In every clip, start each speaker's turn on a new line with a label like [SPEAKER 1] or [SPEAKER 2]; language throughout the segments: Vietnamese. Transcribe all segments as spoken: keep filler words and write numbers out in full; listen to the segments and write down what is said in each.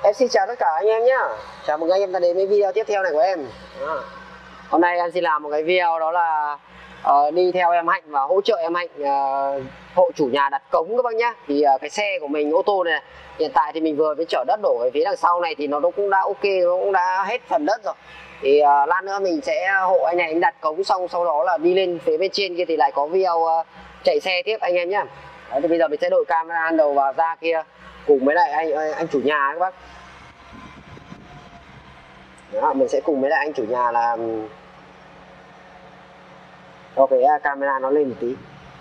[SPEAKER 1] Em xin chào tất cả anh em nhé. Chào mừng anh em đã đến với video tiếp theo này của em. à. Hôm nay em xin làm một cái video đó là uh, đi theo em Hạnh và hỗ trợ em Hạnh uh, hộ chủ nhà đặt cống các bác nhé. Thì uh, cái xe của mình ô tô này, này hiện tại thì mình vừa mới chở đất đổ về phía đằng sau này thì nó cũng đã ok, nó cũng đã hết phần đất rồi. Thì uh, lát nữa mình sẽ hộ anh này anh đặt cống xong, sau đó là đi lên phía bên trên kia thì lại có video uh, chạy xe tiếp anh em nhé. Đấy, thì bây giờ mình sẽ đội camera đầu vào ra kia cùng với lại anh anh, anh chủ nhà các bác. Đó, mình sẽ cùng với lại anh chủ nhà là cho cái camera nó lên một tí.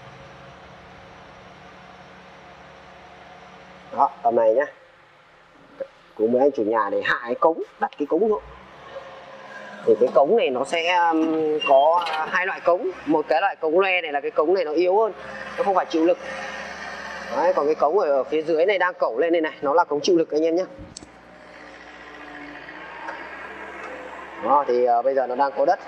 [SPEAKER 1] Đó, tầm này nhá. Cùng với anh chủ nhà để hạ cái cống, đặt cái cống thôi. Thì cái cống này nó sẽ có hai loại cống. Một cái loại cống loe này là cái cống này nó yếu hơn, nó không phải chịu lực. Đấy, còn cái cống ở phía dưới này đang cẩu lên đây này, nó là cống chịu lực anh em nhé. Đó, thì uh, bây giờ nó đang có đất.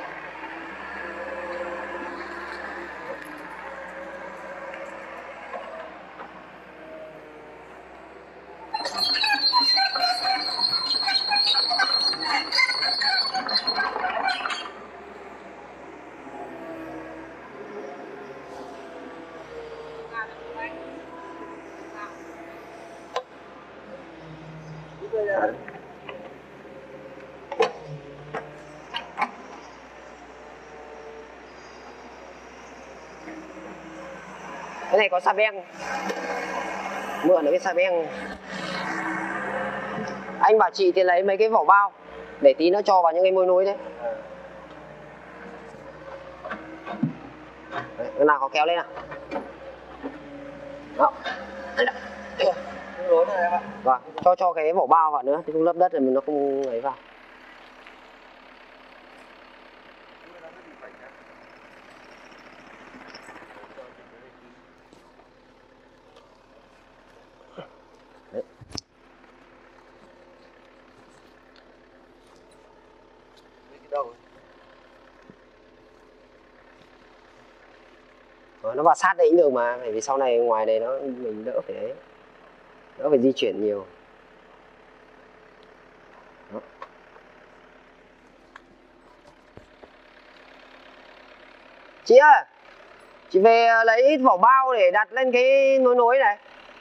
[SPEAKER 1] Cái này có xà beng, mượn được cái xà beng. Anh bảo chị thì lấy mấy cái vỏ bao để tí nó cho vào những cái mối nối đấy. Đấy, cái nào có kéo lên nào. Đó. Vâng, cho cho cái vỏ bao vào nữa, thì không lấp đất rồi mình nó không ấy vào. Nó vào sát đây cũng được mà, bởi vì sau này ngoài này nó mình đỡ phải ấy, đỡ phải di chuyển nhiều. Đó. Chị ơi, chị về lấy ít vỏ bao để đặt lên cái nối nối này,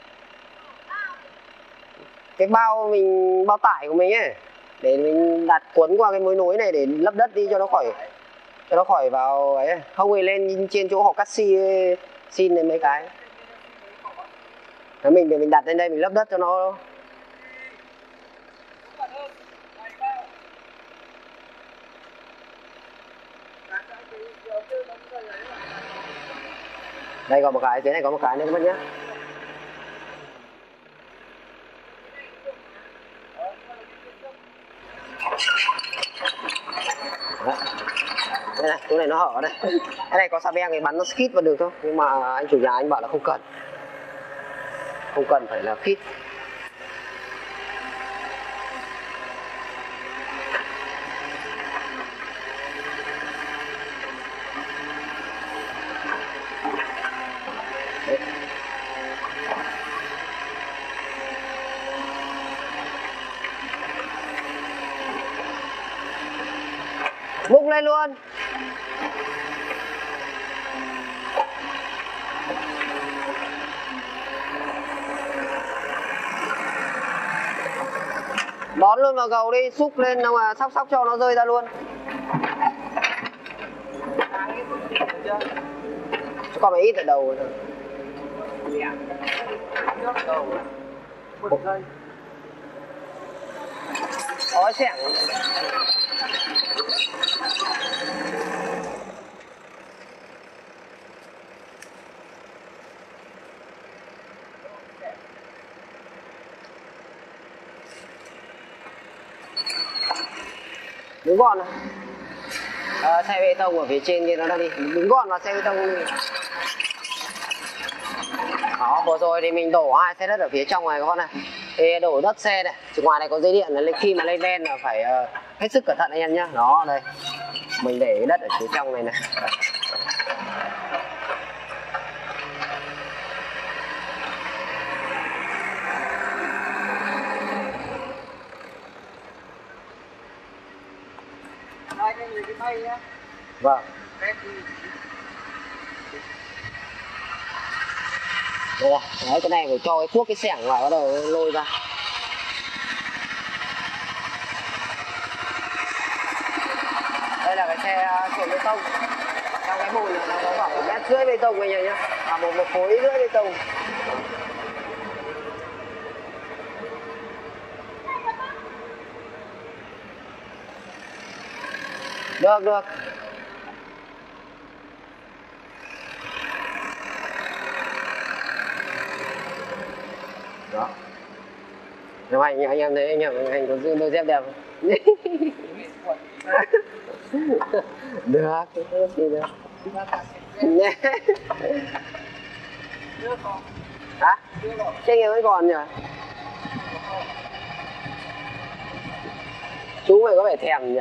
[SPEAKER 1] cái bao mình bao tải của mình ấy, để mình đặt cuốn qua cái mối nối này để lấp đất đi cho nó khỏi cho nó khỏi vào ấy, không thì lên trên chỗ họ cắt xi xin lên mấy cái. Thế mình để mình đặt lên đây mình lấp đất cho nó. Đây có một cái, thế này có một cái nữa các bạn nhé. Đấy. Đây này, chỗ này nó hở đây. Cái này có xà beng thì bắn nó khít vào được thôi. Nhưng mà anh chủ nhà anh bảo là không cần. Không cần phải là khít. Đấy. Bung lên luôn. Đón luôn vào gầu đi, xúc lên đâu mà sóc sóc cho nó rơi ra luôn. Còn phải ít ở đầu thôi. Ói xẻng. Đứng gọn này. À, xe bê tông ở phía trên kia nó đang đi, đứng gọn vào xe bê tông đi. Đó, vừa rồi thì mình đổ hai xe đất ở phía trong này các con này. Thì đổ đất xe này, chứ ngoài này có dây điện là khi mà lên ven là phải uh, hết sức cẩn thận anh em nhé. Đó, đây mình để đất ở phía trong này này.
[SPEAKER 2] cái cái bay nhá.
[SPEAKER 1] Vâng. Ồ, đấy, cái này phải cho cái cuốc cái xẻng vào bắt đầu lôi ra. Đây là cái xe trộn bê tông. Trong cái bồn này nó có khoảng một mét rưỡi bê tông anh nhỉ nhá. À, một một khối rưỡi bê tông. Được được. Đó. Nếu anh anh em thấy anh em anh có giữ đôi dép đẹp không? Được, thì được. Hả? Trên em vẫn còn nhỉ? Chú mày có vẻ thèm nhỉ?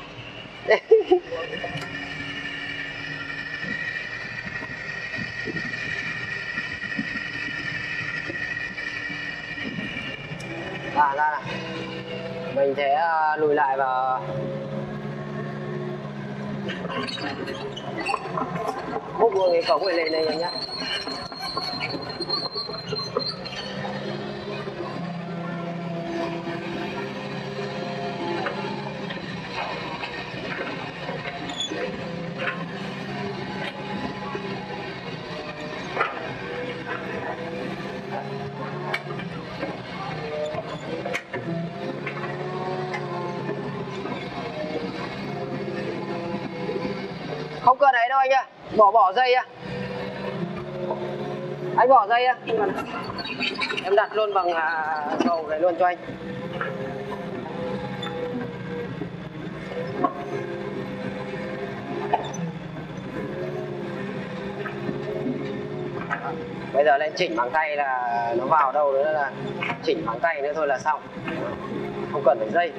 [SPEAKER 1] À ra này. Mình sẽ uh, lùi lại và múc luôn cái cống này lên đây nhé. Không cần ấy đâu anh ơi, bỏ bỏ dây á. Anh bỏ dây á, em đặt luôn bằng cầu này luôn cho anh. Bây giờ lên chỉnh bằng tay là nó vào đâu nữa là chỉnh bằng tay nữa thôi là xong. Không cần phải dây.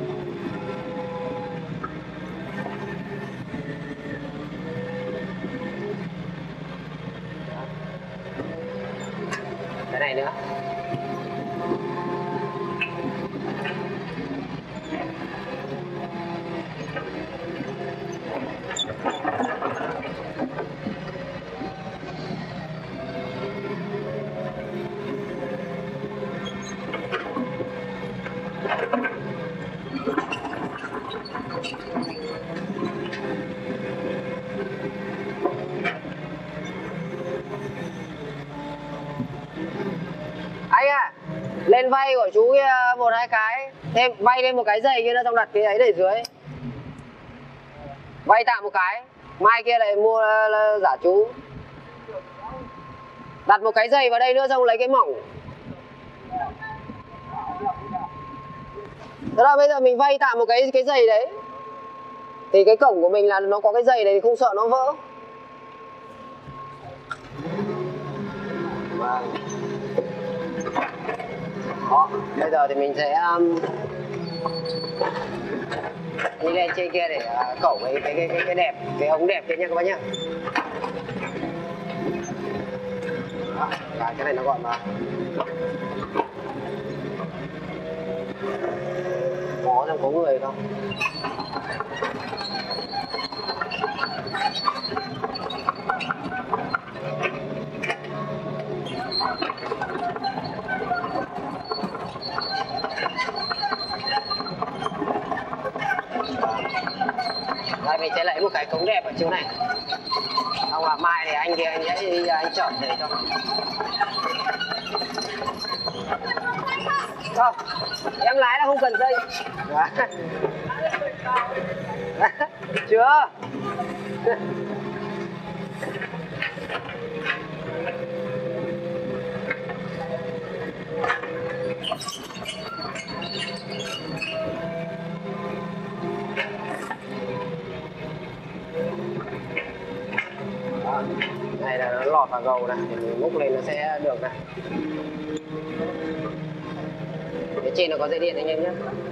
[SPEAKER 1] Cái này nữa. Anh à, lên vay của chú kia một hai cái, thêm vay thêm một cái giày kia nữa, xong đặt cái ấy để dưới. Vay tạm một cái, mai kia lại mua là, là giả chú. Đặt một cái giày vào đây nữa, xong lấy cái mỏng. Thế là bây giờ mình vay tạm một cái cái giày đấy. Thì cái cổng của mình là nó có cái giày đấy thì không sợ nó vỡ. Vâng. Đó, bây giờ thì mình sẽ um, đi lên trên kia để uh, cẩu cái, cái, cái, cái đẹp, cái ống đẹp kia nha các bác nhá. Đó, cái này nó gọn vào. Có trong có người không? Đây mình sẽ lấy một cái cống đẹp ở chỗ này. Không là mai thì anh kia anh sẽ đi anh chở để cho. Không, em lái là không cần dây. Chưa. Đó, này là nó lọt vào gầu này thì mình múc lên nó sẽ được này. Phía trên nó có dây điện anh em nhé.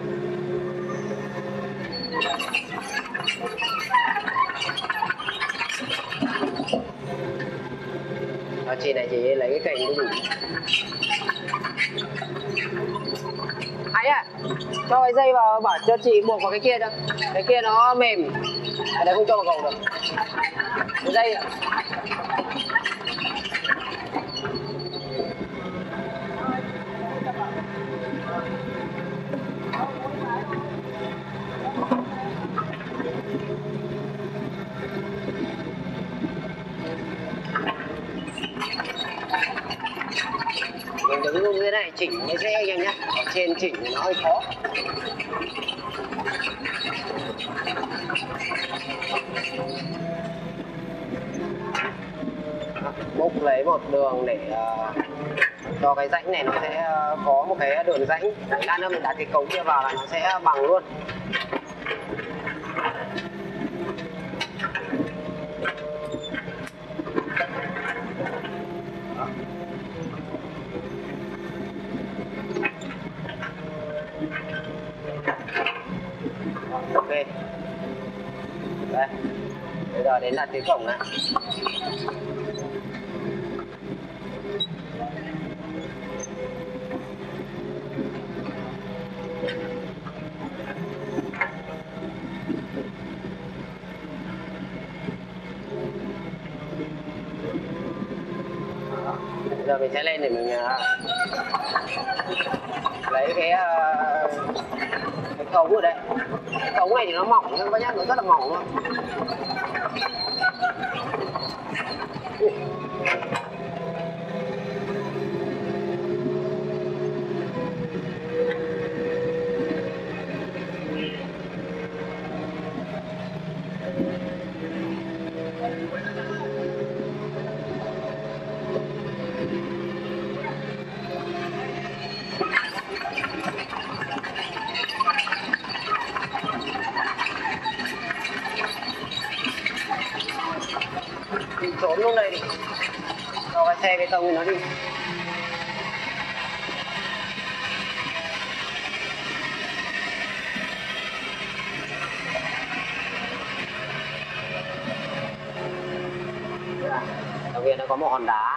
[SPEAKER 1] Ở trên này chỉ lấy cái cành cũng đủ. Anh ạ. Cho cái dây vào, bảo cho chị buộc vào cái kia đâu. Cái kia nó mềm. Cái đấy không cho vào cầu được. Cái dây ạ. Mình đứng như thế này chỉnh mới dễ anh em nhé. Ở trên chỉnh thì nó hơi khó. Múc lấy một đường để uh, cho cái rãnh này nó sẽ uh, có một cái đường rãnh. Lát nữa mình đặt cái cống kia vào là nó sẽ bằng luôn. Ok. Đây. Bây giờ đến đặt cái cổng này. Bây giờ mình sẽ lên để mình uh, lấy cái uh, cái cống ở đây. Cái cống này thì nó mỏng nhưng các nhá, nó rất là mỏng luôn. Trốn luôn đây đi. Cho cái xe bê tông thì nó đi. Đầu tiên nó có một hòn đá.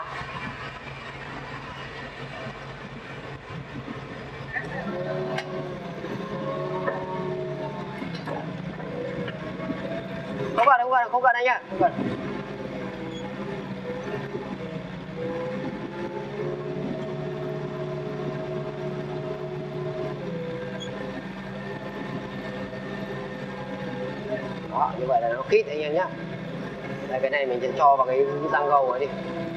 [SPEAKER 1] Không cần, không cần, không cần anh nhá, không cần. Đó, như vậy là nó khít anh em nhé. Đây, cái này mình sẽ cho vào cái răng gầu ấy đi.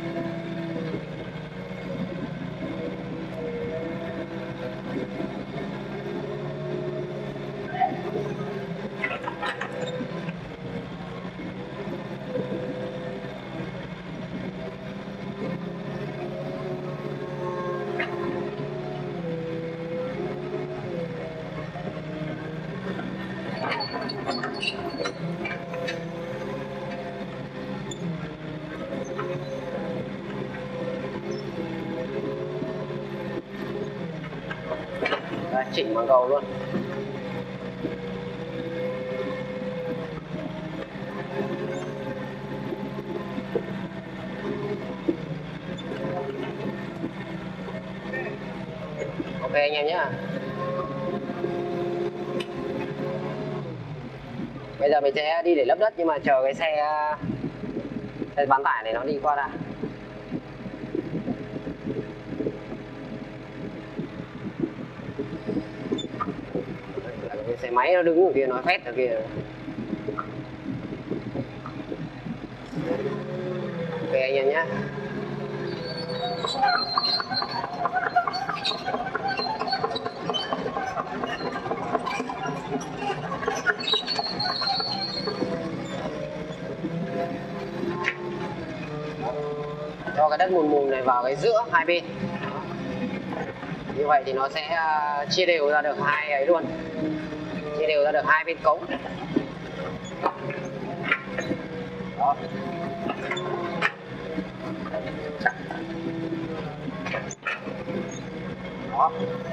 [SPEAKER 1] Đây, chỉnh bằng gầu luôn. Ok anh em nhé. Bây giờ mình sẽ đi để lấp đất nhưng mà chờ cái xe xe bán tải này nó đi qua đã. Cái xe máy nó đứng ở kia nó phét ở kia. Ok anh em nhé. Cho cái đất mùn mùn này vào cái giữa hai bên. Như vậy thì nó sẽ chia đều ra được hai ấy luôn. Chia đều ra được hai bên cống. Đó. Đó.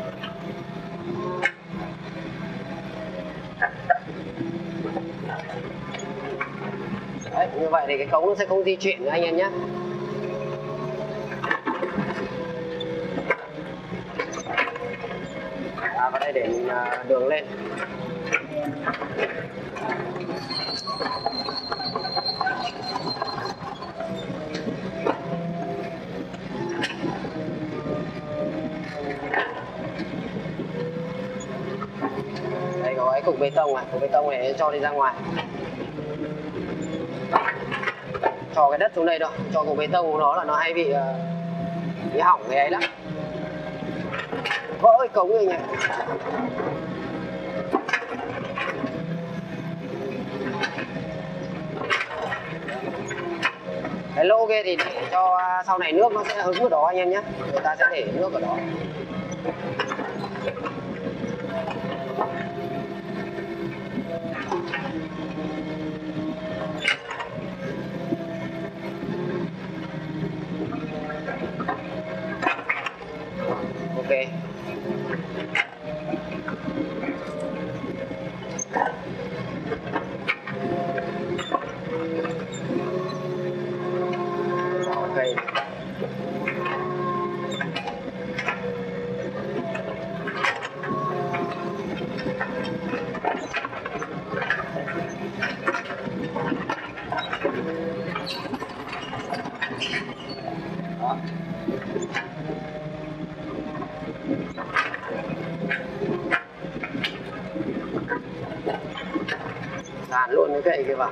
[SPEAKER 1] Đấy, như vậy thì cái cống nó sẽ không di chuyển nữa anh em nhé. Và vào đây để mình uh, đường lên. Đây có cái cục bê tông này, cục bê tông này cho đi ra ngoài. Cho cái đất xuống đây đâu, cho cục bê tông của nó là nó hay bị uh, bị hỏng cái ấy lắm. Vỡ cái cống này nhỉ. Cái lỗ kia thì để cho sau này nước nó sẽ hứng ở đó anh em nhé. Người ta sẽ để nước ở đó. Ok. Ok. Đó. Dàn luôn cái cây kia vào.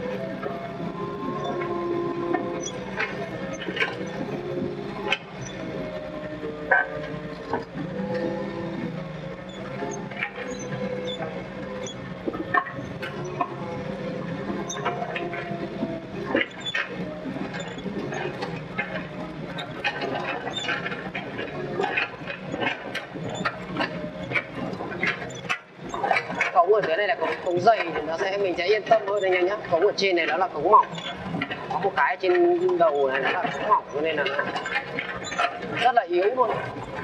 [SPEAKER 1] Cống ở dưới này là cống, cống dày thì nó sẽ mình sẽ yên tâm hơn anh em nhé. Cống ở trên này nó là cống mỏng, có một cái trên đầu này nó là cống mỏng cho nên là nó rất là yếu luôn.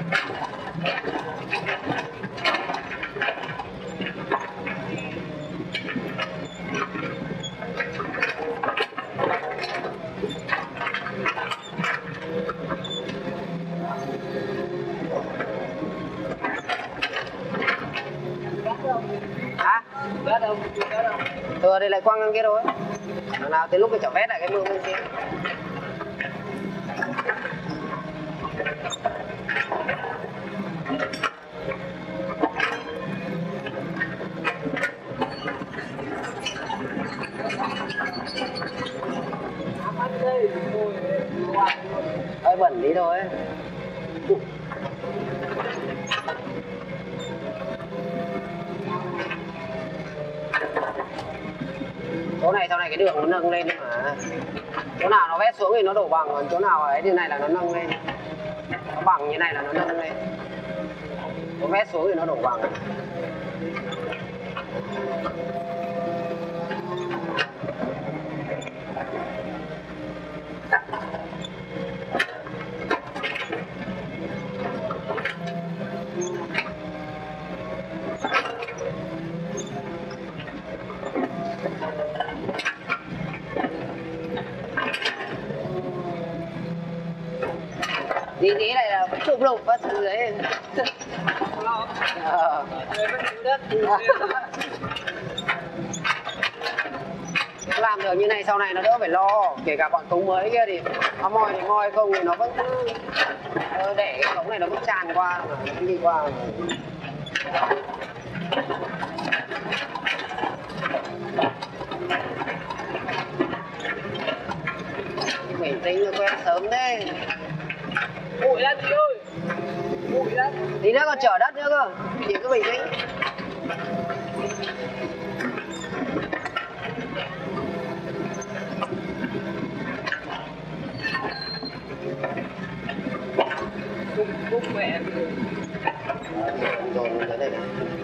[SPEAKER 1] Hả? Ừ, đây lại quăng lên kia rồi. Nào, nào tới lúc phải trở vét lại cái mương bên kia. Hơi bẩn đi thôi. Chỗ này sau này cái đường nó nâng lên mà. Chỗ nào nó vét xuống thì nó đổ bằng, còn chỗ nào ấy thế này là nó nâng lên. Nó bằng như này là nó nâng lên. Nó vét xuống thì nó đổ bằng. Tí tí này là chụp lục phát xuống đấy. Ờ. Làm được như này sau này nó đỡ phải lo. Kể cả bọn cống mới kia thì nó moi thì moi không thì nó vẫn cứ để cái cống này nó vẫn tràn qua mà nó đi qua. Bình tĩnh nó quen sớm đấy.
[SPEAKER 2] Bụi lắm chị ơi. Bụi lắm.
[SPEAKER 1] Tí nữa còn chở đất nữa cơ. Chị cứ bình tĩnh.
[SPEAKER 2] Cúc, cúc mẹ.
[SPEAKER 1] Rồi, rồi, tới đây này.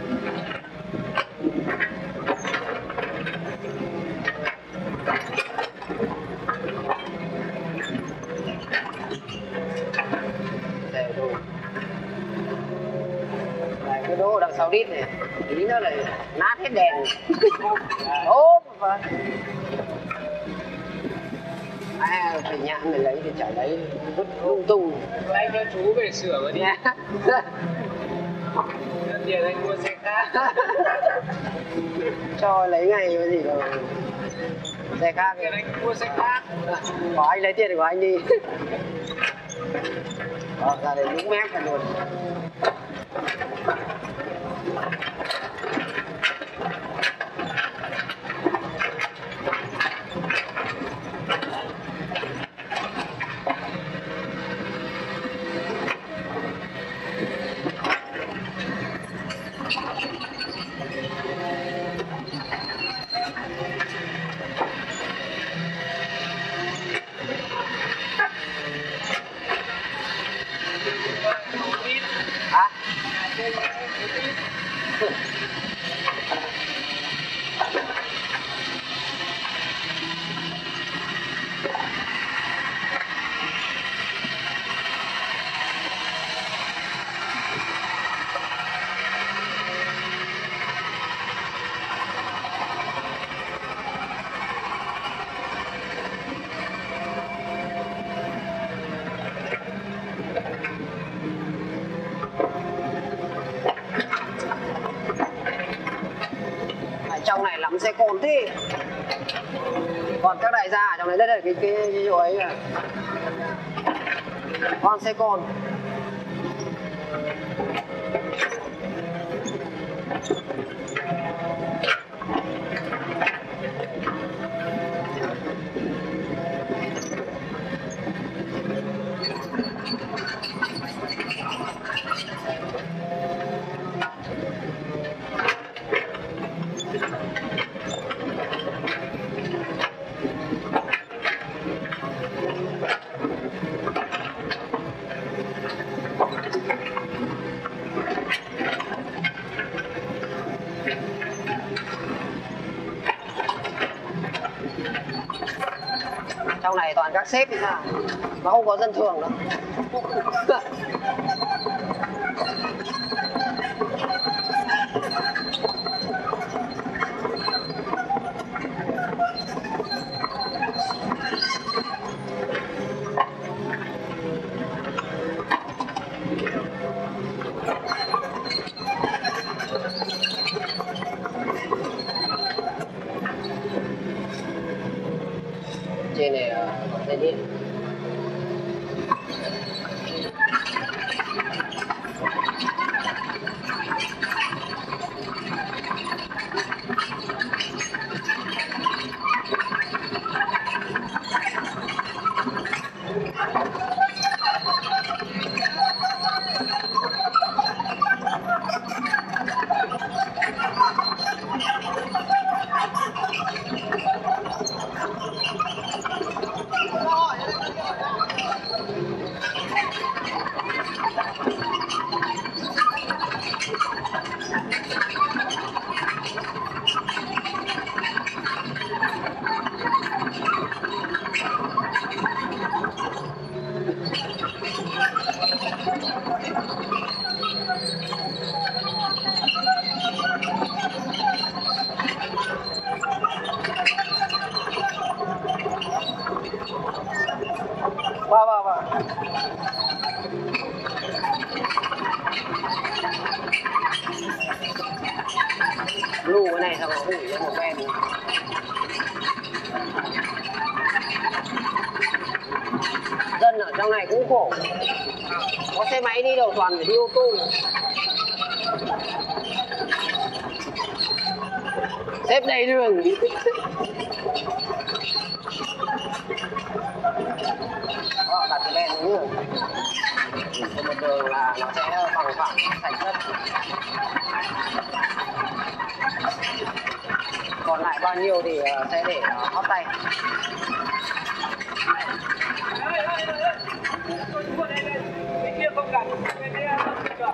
[SPEAKER 1] Cái đỗ đằng sau đít này tí nữa là nát hết đèn. Ốp và à, phải nhãn để lấy thì chả lấy vứt lung tung.
[SPEAKER 2] Anh cho chú về sửa vào đi. tiền anh mua xe khác.
[SPEAKER 1] Cho lấy ngày cái gì đâu. Xe khác
[SPEAKER 2] Tiền anh mua xe khác.
[SPEAKER 1] Có anh lấy tiền của anh đi. Đó, ra đây đúng mép cả luôn. Hả? Trong này lắm xe cồn thế. Còn các đại gia ở trong này, đây là cái cái, cái chỗ ấy à. Còn xe cồn. Trong này toàn các sếp thì sao? Nó không có dân thường đâu. Trên này có dây điện. Wow, wow, wow. Lù cái này xong rồi hủy ra một bên. Dân ở trong này cũng khổ. Có xe máy đi đâu toàn phải đi ô tô. Xếp đầy đường. Đó, đặt cái đèn đúng rồi. Trên một đường là nó sẽ bằng phẳng, sạch nhất. Còn lại bao nhiêu thì sẽ để hót tay.
[SPEAKER 2] Cái kia không cần, cái kia không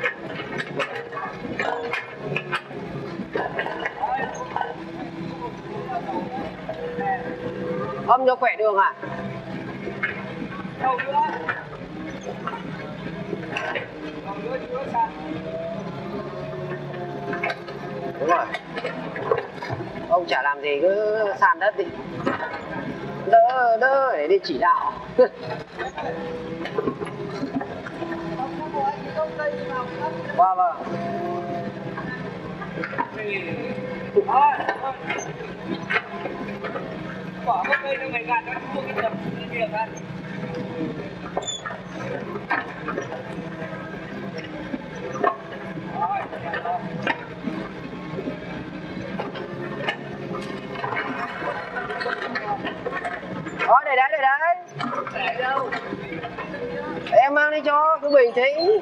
[SPEAKER 1] Âm cho khỏe đường à?
[SPEAKER 2] đâu nữa. Đâu nữa chưa sao?
[SPEAKER 1] Đúng rồi. Ông chả làm gì cứ sàn đất đi. Đỡ đỡ để đi chỉ đạo. Vâng vâng.
[SPEAKER 2] gì. Thôi, thôi. Bỏ cái cây cho mày gạt nó mua cái tầm việc ra. Rồi, rồi.
[SPEAKER 1] Đó, để đấy, để đấy.
[SPEAKER 2] Để đâu?
[SPEAKER 1] Em mang đi cho, cứ bình tĩnh.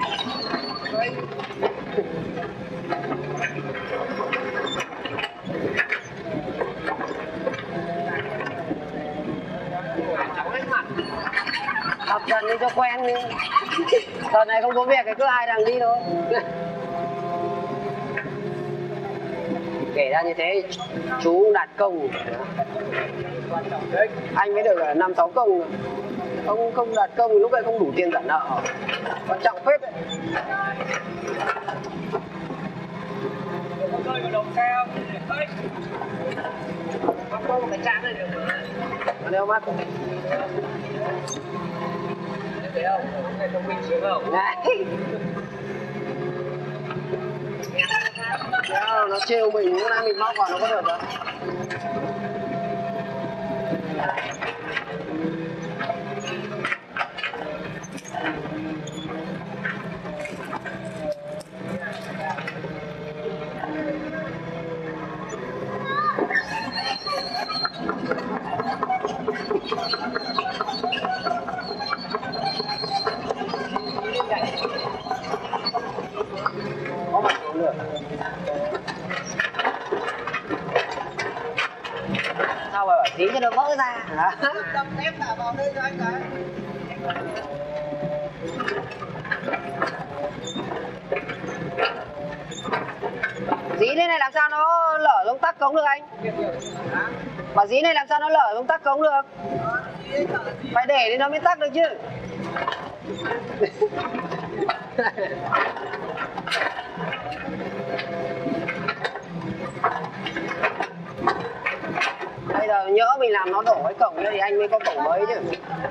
[SPEAKER 1] Học dần đi cho quen đi. Giờ này không có việc thì cứ ai đằng đi thôi. Kể ra như thế chú đạt công. Anh mới được năm sáu công rồi. Không không đạt công thì lúc này không đủ tiền trả nợ. Quan trọng phết đấy.
[SPEAKER 2] Có rơi vào đầu xe không? Ơi. Có có một cái chán này được mà.
[SPEAKER 1] Nó đeo mắt.
[SPEAKER 2] Thấy không? Cái thông minh sướng không?
[SPEAKER 1] Này. Nó, nó trêu mình, lúc nãy mình móc vào nó có được đâu. Có mặt xuống được. Sao mà bảo tí cho nó vỡ ra.
[SPEAKER 2] Đâm thép thả vào đây cho anh cái.
[SPEAKER 1] Dí lên này làm sao nó lở trong tắc cống được anh? Bảo dí này làm sao nó lở trong tắc cống được? Phải để thì nó mới tắc được chứ. Bây giờ nhỡ mình làm nó đổ cái cổng nữa thì anh mới có cổng mới chứ.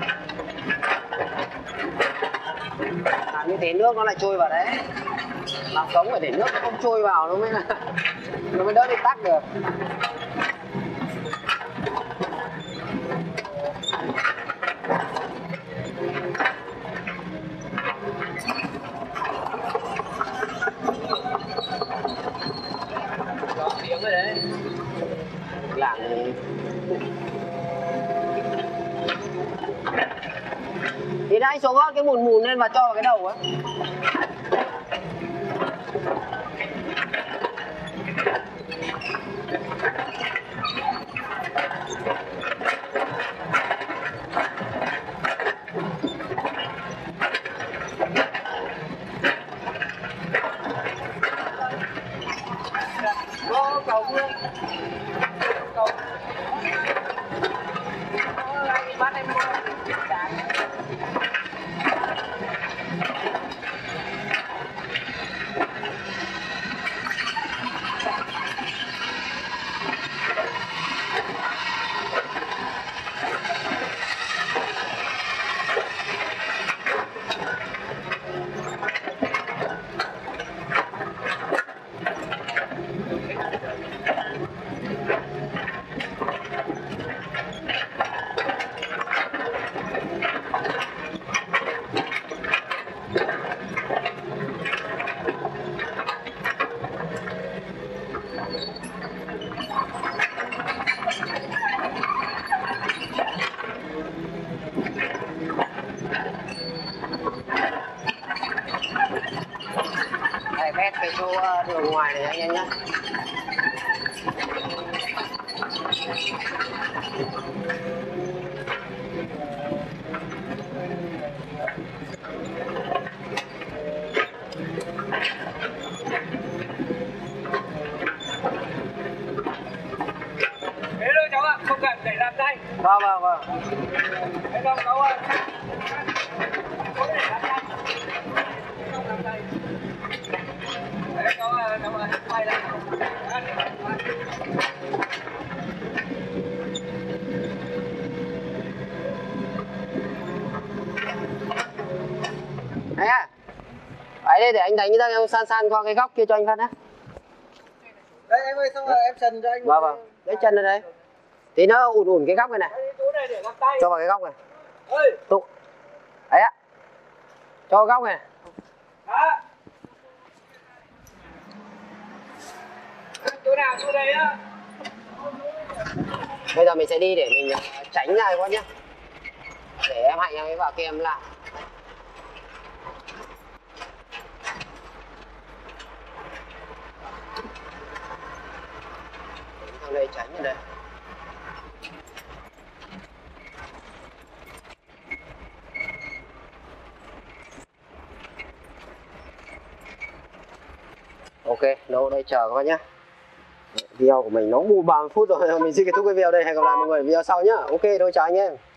[SPEAKER 1] Làm như thế nước nó lại trôi vào đấy. Làm cống phải để nước nó không trôi vào nó mới là nó mới đỡ bị tắc được.
[SPEAKER 2] Tiếng rồi đấy.
[SPEAKER 1] Làm thì nãy xuống gót cái mùn mùn lên và cho vào cái đầu ấy.
[SPEAKER 2] Có cổng luôn. Cổng. Có ai bắt em mua. Đây vét cái chỗ đường ngoài này anh em nhé. Thế thôi cháu ạ, không cần để làm tay.
[SPEAKER 1] Vâng vâng vâng.
[SPEAKER 2] Thế không cháu ơi. Có để làm tay. Không làm tay. Đấy cháu ơi, cháu ơi, quay lại.
[SPEAKER 1] Đấy à. Đấy đây để anh đánh ra em san san qua cái góc kia cho anh phát á.
[SPEAKER 2] Đây anh ơi, xong rồi em trần cho anh.
[SPEAKER 1] Vâng vâng, lấy chân lên đây. Tí nó ủn ủn cái góc này này.
[SPEAKER 2] Chỗ này để găng tay.
[SPEAKER 1] Cho vào cái góc này.
[SPEAKER 2] Ơi.
[SPEAKER 1] Tụ. Đấy ạ. Cho vào góc này.
[SPEAKER 2] Đó. Chỗ nào chỗ đây á.
[SPEAKER 1] Bây giờ mình sẽ đi để mình tránh ra các bác nhé. Để em Hạnh em ấy vào kia em làm. Thằng đây tránh ở đây. Ok, đâu đây chờ các bác nhé. Video của mình nó bù ba mươi phút rồi, mình xin kết thúc cái video đây. Hẹn gặp lại mọi người ở video sau nhá. Ok, thôi chào anh em.